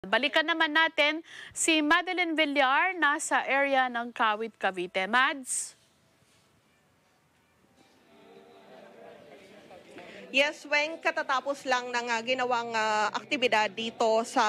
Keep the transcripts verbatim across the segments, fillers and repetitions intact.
Balikan naman natin si Madeline Villar, nasa area ng Kawit, Cavite. Mads? Yes, Weng, katatapos lang ng uh, ginawang uh, aktibidad dito sa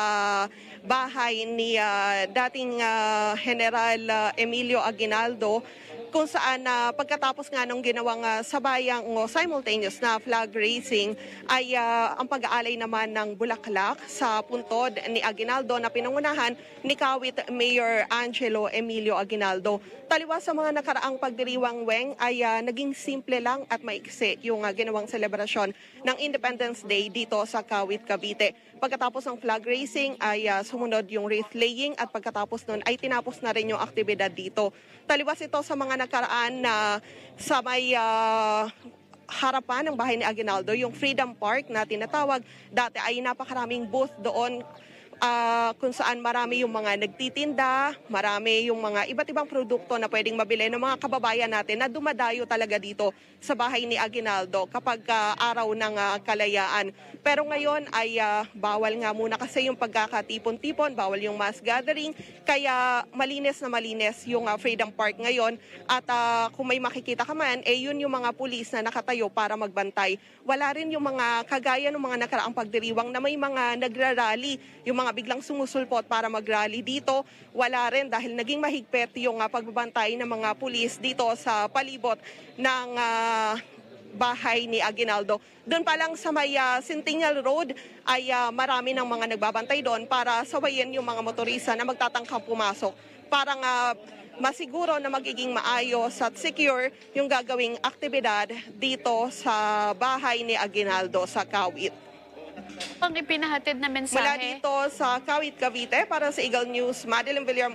bahay ni uh, dating uh, General uh, Emilio Aguinaldo, kung saan uh, pagkatapos nga nung ginawang uh, sabayang o simultaneous na flag raising ay uh, ang pag-aalay naman ng bulaklak sa puntod ni Aguinaldo na pinangunahan ni Kawit Mayor Angelo Emilio Aguinaldo. Taliwas sa mga nakaraang pagdiriwang, Weng, ay uh, naging simple lang at maiksi yung uh, ginawang selebrasyon ng Independence Day dito sa Kawit, Cavite. Pagkatapos ng flag raising ay uh, sumunod yung wreath laying at pagkatapos nun ay tinapos na rin yung aktibidad dito. Taliwas ito sa mga nakaraan na sa may uh, harapan ng bahay ni Aguinaldo, yung Freedom Park na tinatawag. Dati ay napakaraming booth doon uh, kung saan marami yung mga nagtitinda, marami yung mga iba't ibang produkto na pwedeng mabili ng mga kababayan natin na dumadayo talaga dito sa bahay ni Aguinaldo kapag uh, araw ng uh, Kalayaan. Pero ngayon ay uh, bawal nga muna kasi yung pagkakatipon-tipon, bawal yung mass gathering, kaya malinis na malinis yung uh, Freedom Park ngayon. At uh, kung may makikita ka man, eh yun yung mga pulis na nakatayo para magbantay. Wala rin yung mga kagaya ng mga nakaraang pagdiriwang na may mga nagrarally, yung mga biglang sumusulpot para mag-rally dito. Wala rin dahil naging mahigpit yung uh, pagbabantay ng mga pulis dito sa palibot ng uh, bahay ni Aguinaldo. Doon pa lang sa may uh, Centennial Road ay uh, marami ng mga nagbabantay doon para sawayin yung mga motorista na magtatangkang pumasok. Parang uh, masiguro na magiging maayos at secure yung gagawing aktibidad dito sa bahay ni Aguinaldo sa Kawit. Ang ipinahatid na mensahe? Mula dito sa Kawit, Cavite, para sa Eagle News, Madeline Villar.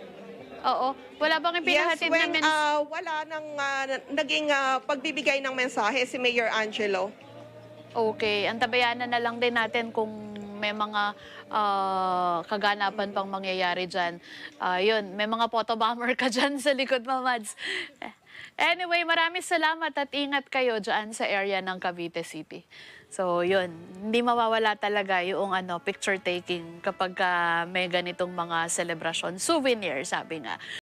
Oo. Wala bang ipinahatid yes, when, na mensahe? Uh, wala nang uh, naging uh, pagbibigay ng mensahe si Mayor Angelo. Okay. Antabayanan na lang din natin kung may mga uh, kaganapan pang mangyayari dyan. Uh, yun, may mga photobomber ka dyan sa likod mo, Mads. Anyway, maraming salamat at ingat kayo dyan sa area ng Cavite City. So, yun, hindi mawawala talaga yung ano, picture taking kapag uh, may ganitong mga celebration. Souvenir, sabi nga.